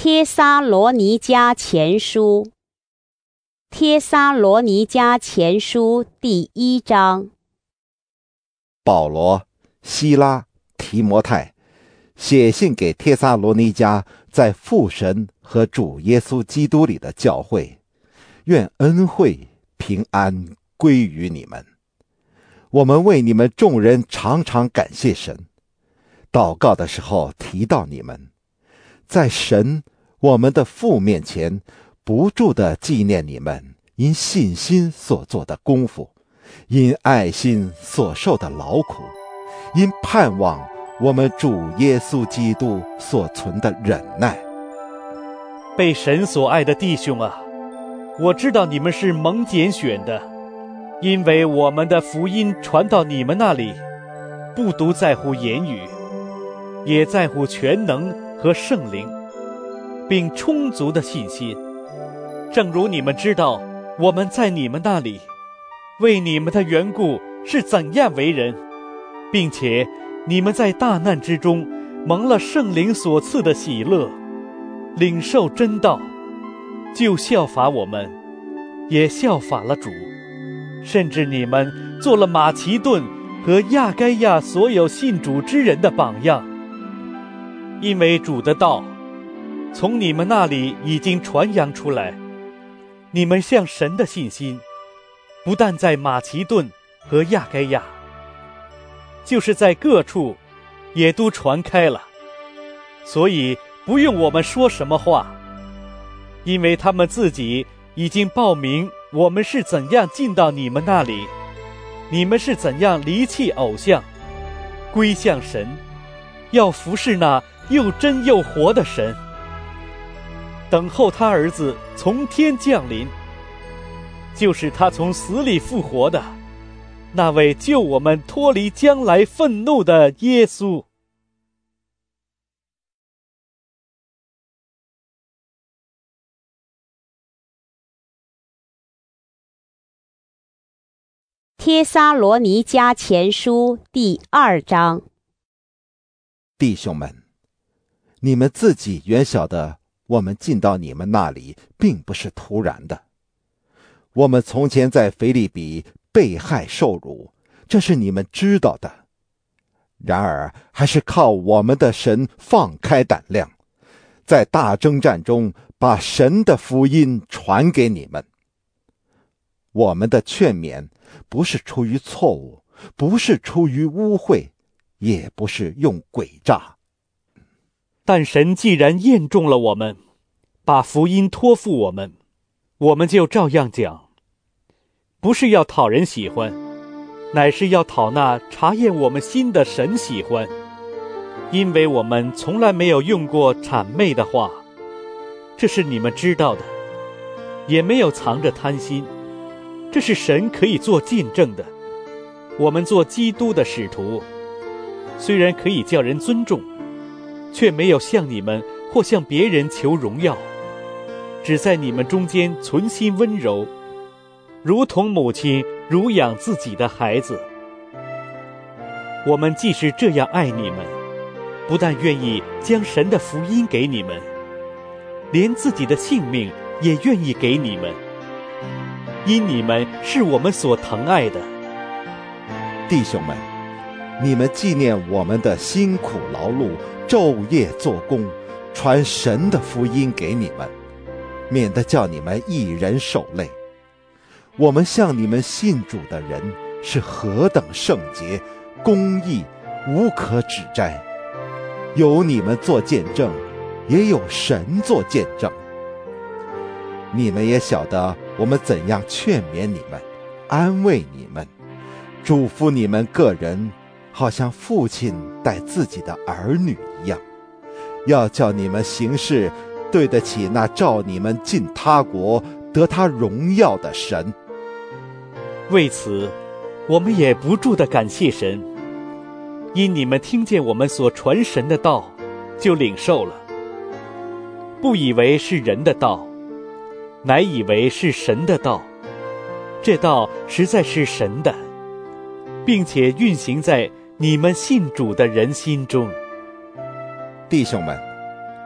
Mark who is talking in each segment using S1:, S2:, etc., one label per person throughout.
S1: 帖撒罗尼迦前书，帖撒罗尼迦前书第1章。
S2: 保罗、希拉、提摩太写信给帖撒罗尼迦在父神和主耶稣基督里的教会，愿恩惠平安归于你们。我们为你们众人常常感谢神，祷告的时候提到你们，在神我们的父面前不住地纪念你们因信心所做的功夫，因爱心所受的劳苦，因盼望我们主耶稣基督所存的忍耐。
S3: 被神所爱的弟兄啊，我知道你们是蒙拣选的，因为我们的福音传到你们那里，不独在乎言语，也在乎全能和圣灵，并充足的信心。正如你们知道我们在你们那里为你们的缘故是怎样为人，并且你们在大难之中蒙了圣灵所赐的喜乐，领受真道，就效法我们，也效法了主，甚至你们做了马其顿和亚该亚所有信主之人的榜样。因为主的道从你们那里已经传扬出来，你们向神的信心不但在马其顿和亚该亚，就是在各处也都传开了，所以不用我们说什么话，因为他们自己已经报明我们是怎样进到你们那里，你们是怎样离弃偶像，归向神，要服侍那又真又活的神，等候他儿子从天降临，就是他从死里复活的那位救我们脱离将来愤怒的耶稣。
S1: 帖撒罗尼迦前书第2章。
S2: 弟兄们，你们自己原晓得，我们进到你们那里并不是突然的。我们从前在腓立比被害受辱，这是你们知道的。然而还是靠我们的神放开胆量，在大征战中把神的福音传给你们。我们的劝勉不是出于错误，不是出于污秽，也不是用诡诈。
S3: 但神既然验中了我们，把福音托付我们，我们就照样讲，不是要讨人喜欢，乃是要讨那察验我们心的神喜欢。因为我们从来没有用过谄媚的话，这是你们知道的，也没有藏着贪心，这是神可以做见证的。我们做基督的使徒，虽然可以叫人尊重，却没有向你们或向别人求荣耀，只在你们中间存心温柔，如同母亲乳养自己的孩子。我们既是这样爱你们，不但愿意将神的福音给你们，连自己的性命也愿意给你们，因你们是我们所疼爱的。
S2: 弟兄们，你们纪念我们的辛苦劳碌，昼夜做工，传神的福音给你们，免得叫你们一人受累。我们向你们信主的人是何等圣洁、公义，无可指摘。有你们做见证，也有神做见证。你们也晓得我们怎样劝勉你们，安慰你们，嘱咐你们个人，好像父亲待自己的儿女一样，要叫你们行事对得起那召你们进他国得他荣耀的神。
S3: 为此，我们也不住地感谢神，因你们听见我们所传神的道，就领受了，不以为是人的道，乃以为是神的道。这道实在是神的，并且运行在你们信主的人心中。
S2: 弟兄们，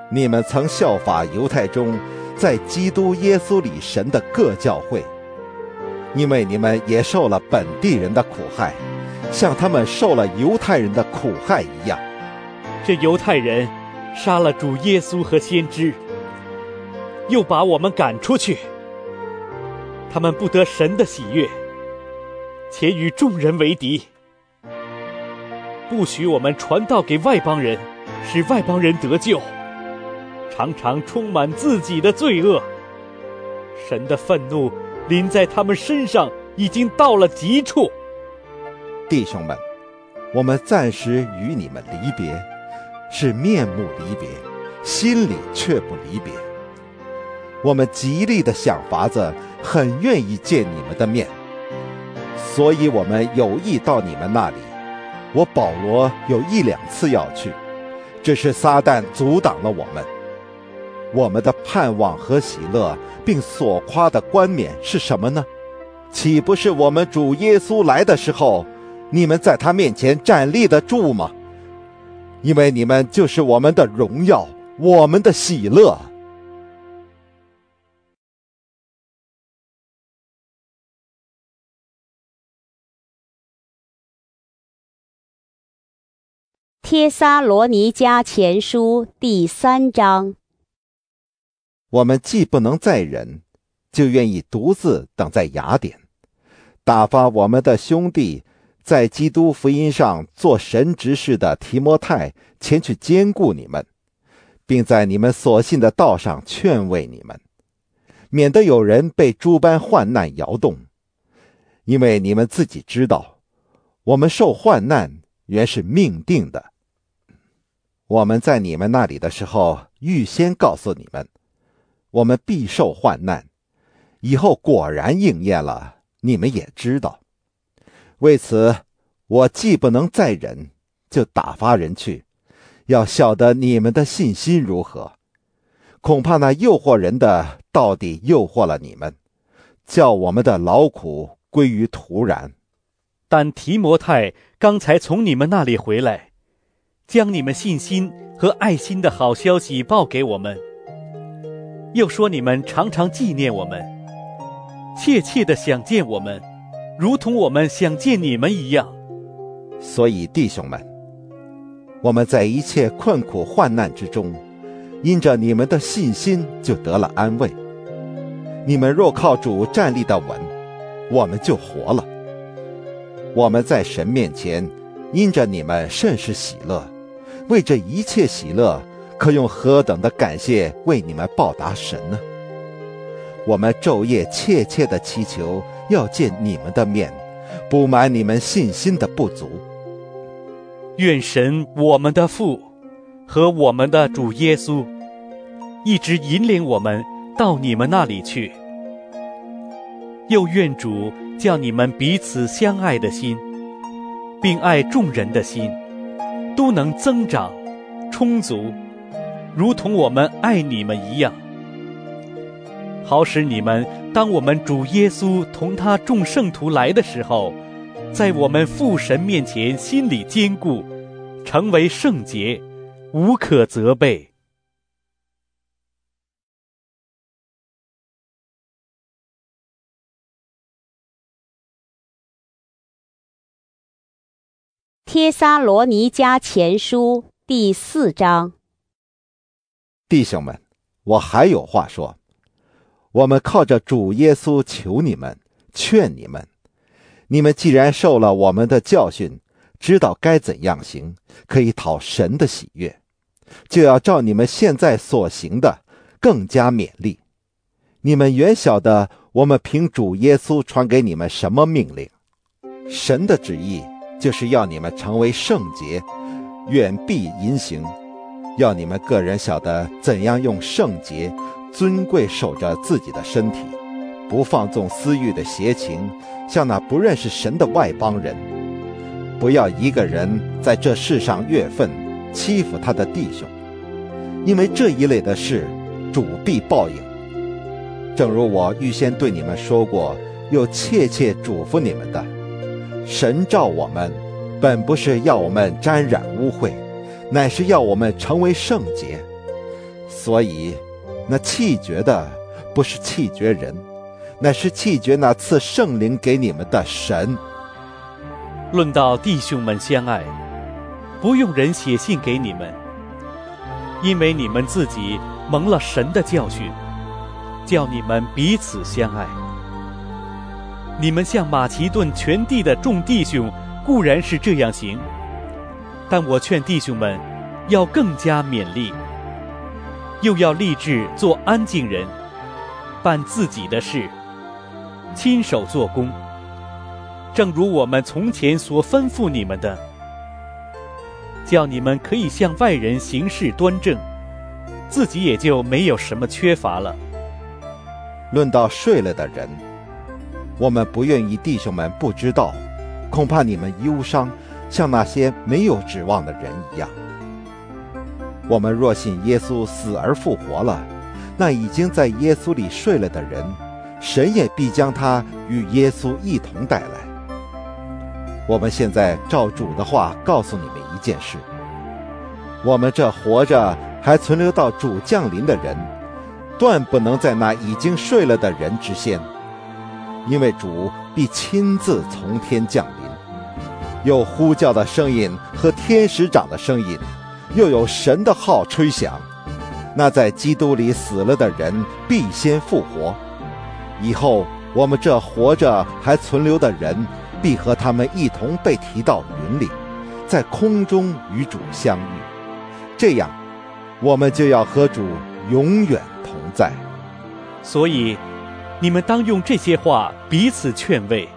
S2: 你们曾效法犹太中在基督耶稣里神的各教会，因为你们也受了本地人的苦害，像他们受了犹太人的苦害一样。
S3: 这犹太人杀了主耶稣和先知，又把我们赶出去，他们不得神的喜悦，且与众人为敌，不许我们传道给外邦人，使外邦人得救，常常充满自己的罪恶。神的愤怒临在他们身上，已经到了极处。
S2: 弟兄们，我们暂时与你们离别，是面目离别，心里却不离别。我们极力的想法子，很愿意见你们的面，所以我们有意到你们那里。我保罗有1、2次要去，只是撒旦阻挡了我们。我们的盼望和喜乐，并所夸的冠冕是什么呢？岂不是我们主耶稣来的时候，你们在他面前站立得住吗？因为你们就是我们的荣耀，我们的喜乐。
S1: 帖撒罗尼迦前书第3章。
S2: 我们既不能再忍，就愿意独自等在雅典，打发我们的兄弟在基督福音上做神执事的提摩太前去兼顾你们，并在你们所信的道上劝慰你们，免得有人被诸般患难摇动。因为你们自己知道，我们受患难原是命定的。我们在你们那里的时候，预先告诉你们，我们必受患难，以后果然应验了，你们也知道。为此，我既不能再忍，就打发人去，要晓得你们的信心如何。恐怕那诱惑人的到底诱惑了你们，叫我们的劳苦归于徒然。
S3: 但提摩太刚才从你们那里回来，将你们信心和爱心的好消息报给我们，又说你们常常纪念我们，切切地想见我们，如同我们想见你们一样。
S2: 所以弟兄们，我们在一切困苦患难之中，因着你们的信心就得了安慰。你们若靠主站立得稳，我们就活了。我们在神面前因着你们甚是喜乐，为这一切喜乐，可用何等的感谢为你们报答神呢？我们昼夜切切地祈求，要见你们的面，补满你们信心的不足。
S3: 愿神我们的父和我们的主耶稣一直引领我们到你们那里去，又愿主叫你们彼此相爱的心，并爱众人的心，都能增长充足，如同我们爱你们一样，好使你们当我们主耶稣同他众圣徒来的时候，在我们父神面前心里坚固，成为圣洁，无可责备。
S1: 帖撒罗尼迦前书第4章。
S2: 弟兄们，我还有话说。我们靠着主耶稣求你们，劝你们，你们既然受了我们的教训，知道该怎样行，可以讨神的喜悦，就要照你们现在所行的更加勉励。你们原晓得我们凭主耶稣传给你们什么命令。神的旨意就是要你们成为圣洁，远避淫行，要你们个人晓得怎样用圣洁尊贵守着自己的身体，不放纵私欲的邪情，像那不认识神的外邦人。不要一个人在这世上越分，欺负他的弟兄，因为这一类的事，主必报应。正如我预先对你们说过，又切切嘱咐你们的，神召我们，本不是要我们沾染污秽，乃是要我们成为圣洁。 所以那弃绝的不是弃绝人，乃是弃绝那赐圣灵给你们的神。
S3: 论到弟兄们相爱，不用人写信给你们，因为你们自己蒙了神的教训，叫你们彼此相爱。你们向马其顿全地的众弟兄固然是这样行，但我劝弟兄们要更加勉励，又要立志做安静人，办自己的事，亲手做工，正如我们从前所吩咐你们的，叫你们可以向外人行事端正，自己也就没有什么缺乏了。
S2: 论到睡了的人，我们不愿意弟兄们不知道，恐怕你们忧伤，像那些没有指望的人一样。我们若信耶稣死而复活了，那已经在耶稣里睡了的人，神也必将他与耶稣一同带来。我们现在照主的话告诉你们一件事：我们这活着还存留到主降临的人，断不能在那已经睡了的人之先，因为主必亲自从天降临，有呼叫的声音和天使长的声音，又有神的号吹响。那在基督里死了的人必先复活，以后我们这活着还存留的人，必和他们一同被提到云里，在空中与主相遇。这样，我们就要和主永远同在。
S3: 所以，你们当用这些话彼此劝慰。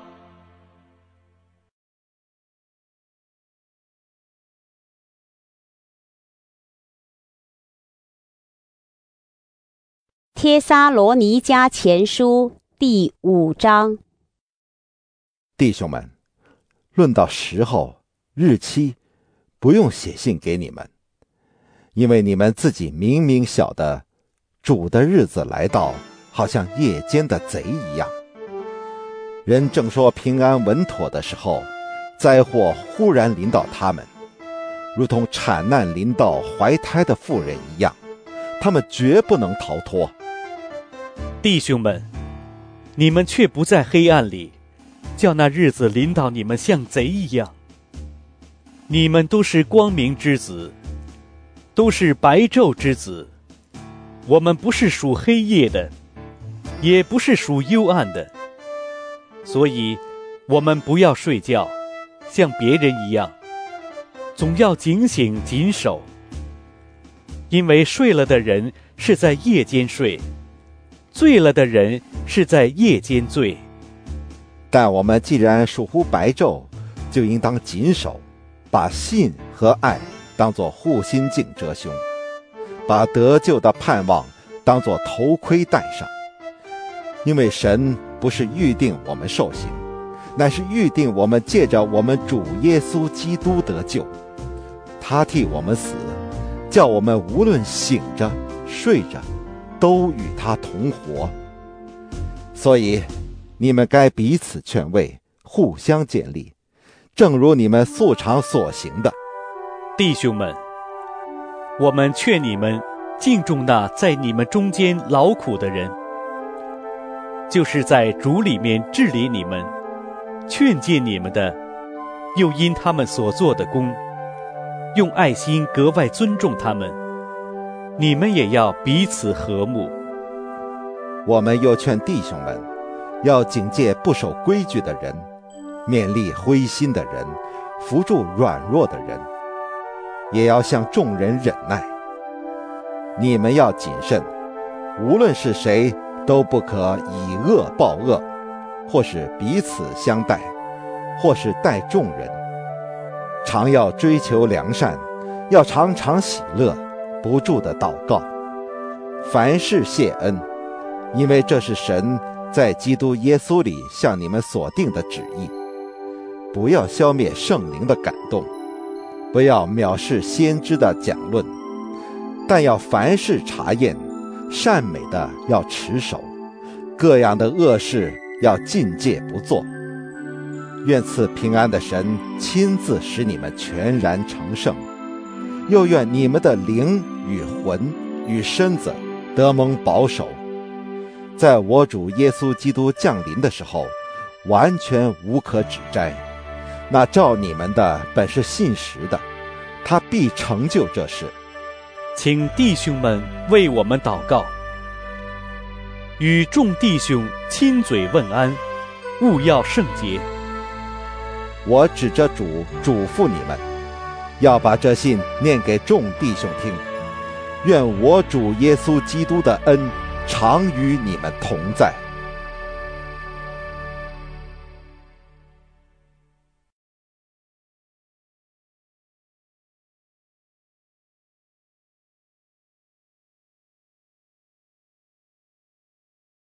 S1: 帖撒罗尼迦前书第5章。
S2: 弟兄们，论到时候、日期，不用写信给你们，因为你们自己明明晓得，主的日子来到，好像夜间的贼一样。人正说平安稳妥的时候，灾祸忽然临到他们，如同产难临到怀胎的妇人一样，他们绝不能逃脱。
S3: 弟兄们，你们却不在黑暗里，叫那日子临到你们像贼一样。你们都是光明之子，都是白昼之子。我们不是属黑夜的，也不是属幽暗的。所以我们不要睡觉，像别人一样，总要警醒谨守。因为睡了的人是在夜间睡，醉了的人是在夜间醉。
S2: 但我们既然属乎白昼，就应当谨守，把信和爱当作护心镜遮胸，把得救的盼望当作头盔戴上。因为神不是预定我们受刑，乃是预定我们借着我们主耶稣基督得救。他替我们死，叫我们无论醒着睡着，都与他同活。所以你们该彼此劝慰，互相建立，正如你们素常所行的。
S3: 弟兄们，我们劝你们敬重那在你们中间劳苦的人，就是在主里面治理你们、劝诫你们的，又因他们所做的工，用爱心格外尊重他们。你们也要彼此和睦。
S2: 我们又劝弟兄们，要警戒不守规矩的人，勉励灰心的人，扶助软弱的人，也要向众人忍耐。你们要谨慎，无论是谁，都不可以恶报恶，或是彼此相待，或是待众人。常要追求良善，要常常喜乐，不住的祷告，凡事谢恩，因为这是神在基督耶稣里向你们所定的旨意。不要消灭圣灵的感动，不要藐视先知的讲论，但要凡事查验，善美的要持守，各样的恶事要禁戒不做。愿赐平安的神亲自使你们全然成圣，又愿你们的灵与魂与身子得蒙保守，在我主耶稣基督降临的时候，完全无可指摘。那召你们的本是信实的，他必成就这事。
S3: 请弟兄们为我们祷告。与众弟兄亲嘴问安，务要圣洁。
S2: 我指着主嘱咐你们，要把这信念给众弟兄听。愿我主耶稣基督的恩常与你们同在。